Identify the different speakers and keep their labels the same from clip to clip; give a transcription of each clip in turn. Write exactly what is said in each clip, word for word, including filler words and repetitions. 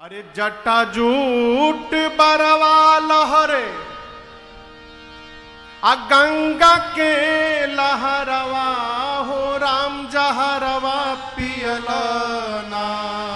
Speaker 1: अरे जटा जूट बरवा लहरे आ गंगा के लहरवा हो राम जहरवा पियलना।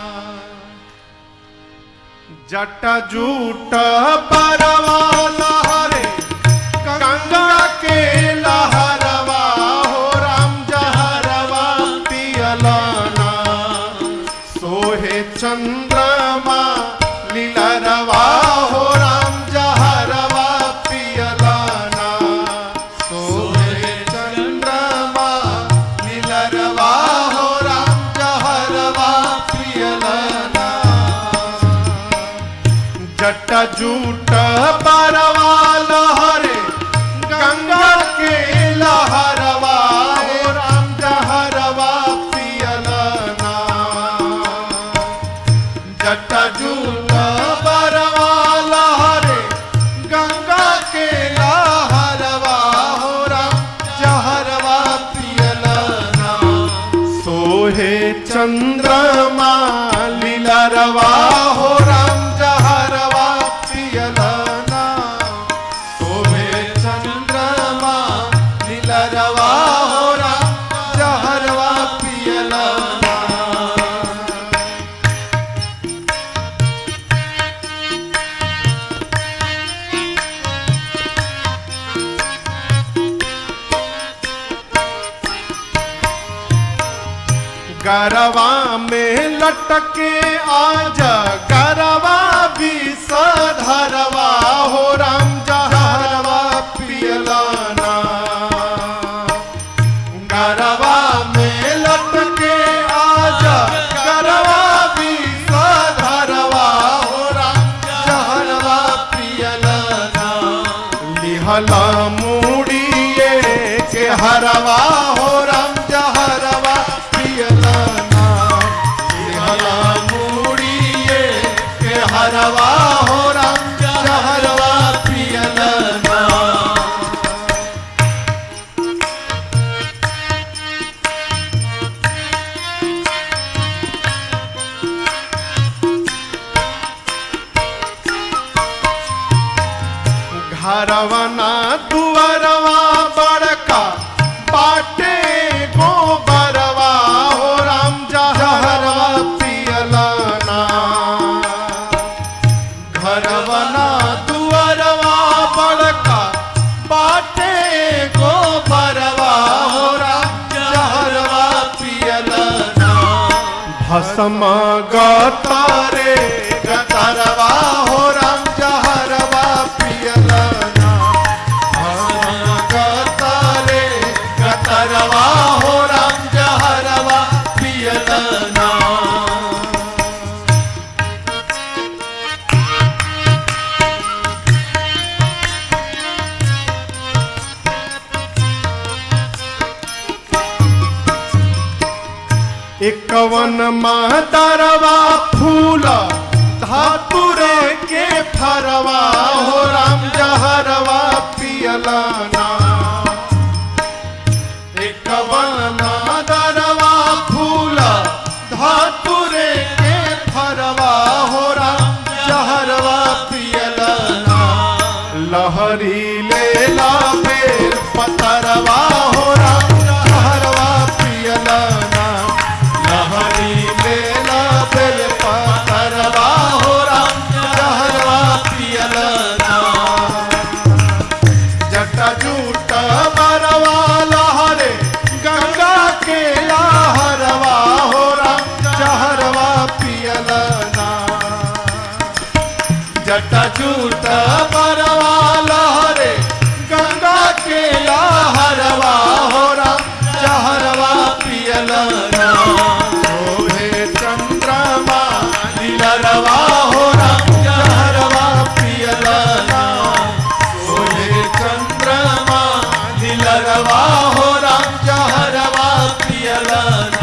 Speaker 1: जटा जूट बरवा लहरे गंगा के लहरवा हो राम जहरवा पियलना। सोहे चंद्रमा लीलरवा हो राम जहरवा पियलना। सोहे चंद्रमा लीलरवा हो राम जहरवा पियलना। जटा जूट बरवा लहरे गंगा के लहरवा हो राम जहरवा पियलना। जटा जूट बरवा लहरे गंगा के लहरवा हो राम जहरवा पियलना। सोहे चंद्रमा लीलरवा हो राम जहरवा पियलना। सोहे चंद्रमा लीलरवा हो राम जहरवा पियलना। गरवा में लटके आज गरवा भी सधरवा हो राम जहरवा पियलना। गरवा में लटके आज गरवा भी सधरवा हो राम जहरवा पियलना। लिहला मुड़िए के हरवा हो राम जहरवा पियलना। लिहला मुड़िए के हरवा हो राम जहरवा पियलना। घरवना दुअरवा बड़का बाटे गोबरवा हो राम जहरवा पियलना। घरवना दुअरवा बड़का बाटे गोबरवा हो राम जहरवा पियलना। भस्म गतरे गतरवा हो राम जहरवा पियलना। भस्म गतरे गतरवा हो राम जहरवा पियलना। एकवन मातरवा फूल धातुरे के फरवा हो राम जहरवा पियलना। एकवन मातरवा फूल धातुरे के फरवा हो राम जहरवा पियलना। लहरी लेला बेर पतरवा हो राम जहरवा पियलना। लहरी लेला बेर पतरवा हो राम जहरवा पियलना। जटा जूट बरवा लहरे गंगा के लहरवा हो राम जहरवा पियलना। जटा जूट बरवा लहरे गंगा के लहरवा हो राम जहरवा पियलना। सोहे चंद्रमा लीलरवा हो राम जहरवा पियलना। सोहे चंद्रमा लीलरवा हो राम जहरवा पियलना।